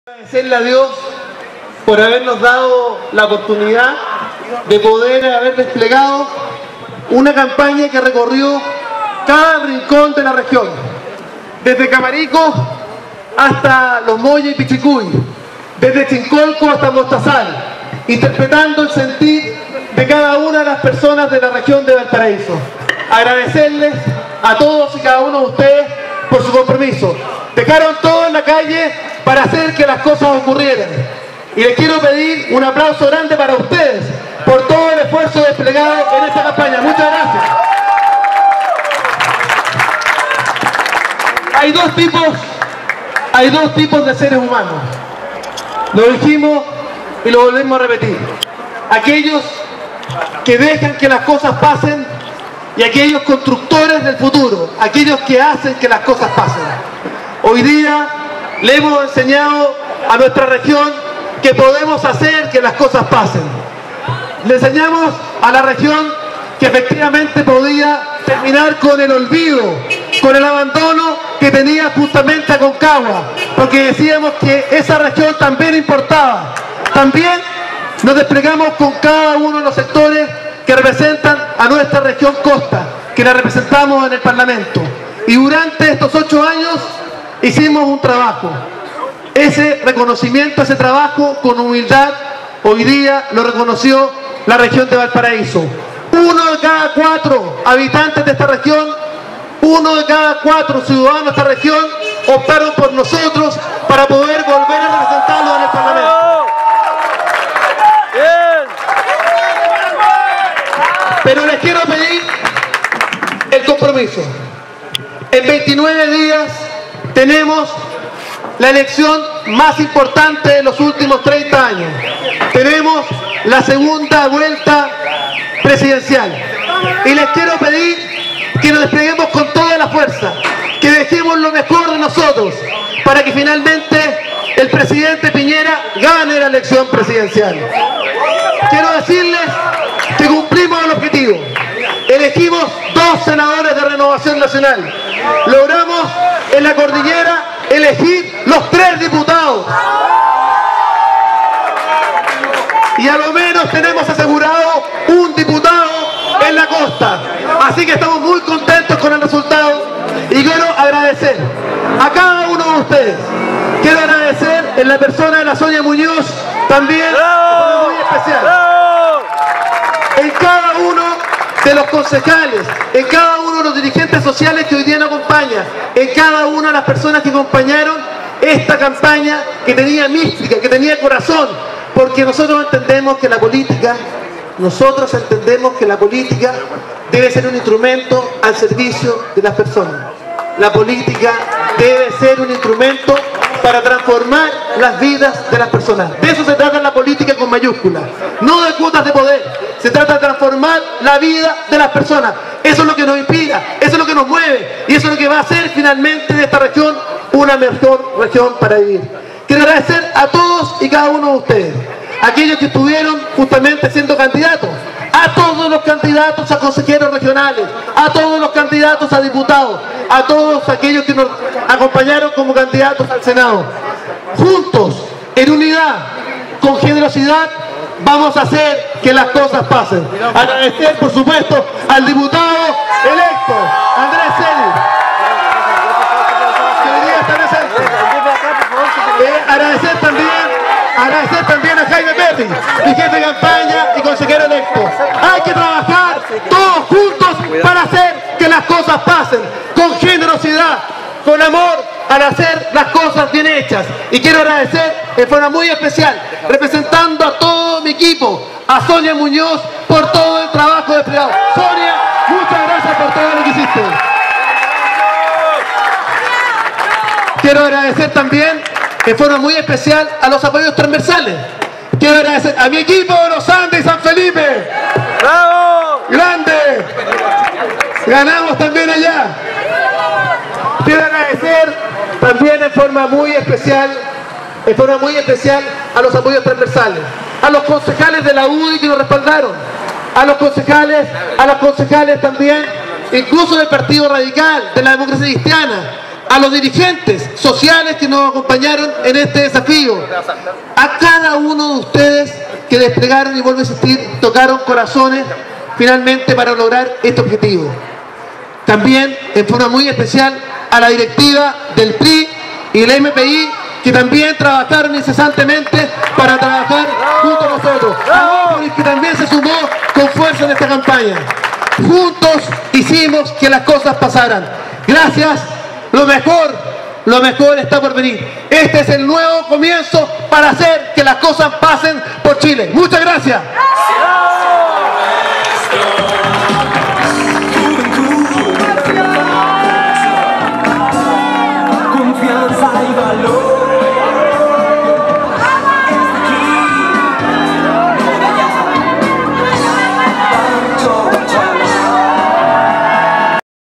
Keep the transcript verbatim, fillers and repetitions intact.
Agradecerle a Dios por habernos dado la oportunidad de poder haber desplegado una campaña que recorrió cada rincón de la región, desde Camarico hasta Los Molles y Pichicuy, desde Chincolco hasta Mostazal, interpretando el sentir de cada una de las personas de la región de Valparaíso. Agradecerles a todos y cada uno de ustedes por su compromiso. Dejaron todo en la calle para hacer que las cosas ocurrieran. Y les quiero pedir un aplauso grande para ustedes por todo el esfuerzo desplegado en esta campaña. Muchas gracias. Hay dos tipos, hay dos tipos de seres humanos. Lo dijimos y lo volvemos a repetir. Aquellos que dejan que las cosas pasen y aquellos constructores del futuro, aquellos que hacen que las cosas pasen. Hoy día le hemos enseñado a nuestra región que podemos hacer que las cosas pasen. Le enseñamos a la región que efectivamente podía terminar con el olvido, con el abandono que tenía justamente Aconcagua, porque decíamos que esa región también importaba. También nos desplegamos con cada uno de los sectores que representan a nuestra región costa, que la representamos en el Parlamento. Y durante estos ocho años hicimos un trabajo. Ese reconocimiento, ese trabajo con humildad, hoy día lo reconoció la región de Valparaíso. Uno de cada cuatro habitantes de esta región, uno de cada cuatro ciudadanos de esta región optaron por nosotros para poder volver a representarlos en el Parlamento. Pero les quiero pedir el compromiso. En veintinueve días tenemos la elección más importante de los últimos treinta años. Tenemos la segunda vuelta presidencial. Y les quiero pedir que nos despleguemos con toda la fuerza, que dejemos lo mejor de nosotros para que finalmente el presidente Piñera gane la elección presidencial. Quiero decirles que cumplimos el objetivo. Elegimos dos senadores de Renovación Nacional. Logramos en la cordillera elegir los tres diputados. Y a lo menos tenemos asegurado un diputado en la costa. Así que estamos muy contentos con el resultado. Y quiero agradecer a cada uno de ustedes. Quiero agradecer en la persona de la Sonia Muñoz también, de forma muy especial. En cada uno de los concejales, en cada uno de los dirigentes sociales que hoy día nos acompañan, en cada una de las personas que acompañaron esta campaña que tenía mística, que tenía corazón, porque nosotros entendemos que la política, nosotros entendemos que la política debe ser un instrumento al servicio de las personas. La política debe ser un instrumento para transformar las vidas de las personas. De eso se trata la política con mayúsculas, no de cuotas de poder. Se trata de transformar la vida de las personas. Eso es lo que nos inspira, eso es lo que nos mueve y eso es lo que va a hacer finalmente de esta región una mejor región para vivir. Quiero agradecer a todos y cada uno de ustedes, aquellos que estuvieron justamente siendo candidatos, a todos los candidatos a consejeros regionales, a todos los candidatos a diputados, a todos aquellos que nos acompañaron como candidatos al Senado. Juntos, en unidad, con generosidad, vamos a hacer que las cosas pasen. Agradecer, por supuesto, al diputado electo, Andrés Celi, que hoy día está presente. Eh, agradecer también, agradecer también a Jaime Berri, mi jefe de campaña y consejero electo. Hay que trabajar todos juntos para hacer que las cosas pasen, con generosidad, con amor, al hacer las cosas bien hechas. Y quiero agradecer de forma muy especial, representando a todo mi equipo, a Sonia Muñoz por todo el trabajo desplegado. Sonia, muchas gracias por todo lo que hiciste. Quiero agradecer también de forma muy especial a los apoyos transversales. Quiero agradecer a mi equipo de Los Andes y San Felipe. ¡Bravo! ¡Grande! Ganamos también allá. Quiero agradecer también en forma muy especial, en forma muy especial a los apoyos transversales, a los concejales de la U D I que nos respaldaron, a los concejales, a los concejales también, incluso del Partido Radical, de la Democracia Cristiana, a los dirigentes sociales que nos acompañaron en este desafío, a cada uno de ustedes que desplegaron, y vuelvo a insistir, tocaron corazones finalmente para lograr este objetivo. También, en forma muy especial, a la directiva del P R I y la M P I, que también trabajaron incesantemente para trabajar junto a nosotros. A Mópolis, que también se sumó con fuerza en esta campaña. Juntos hicimos que las cosas pasaran. Gracias. Lo mejor, lo mejor está por venir. Este es el nuevo comienzo para hacer que las cosas pasen por Chile. Muchas gracias. Confianza y valor.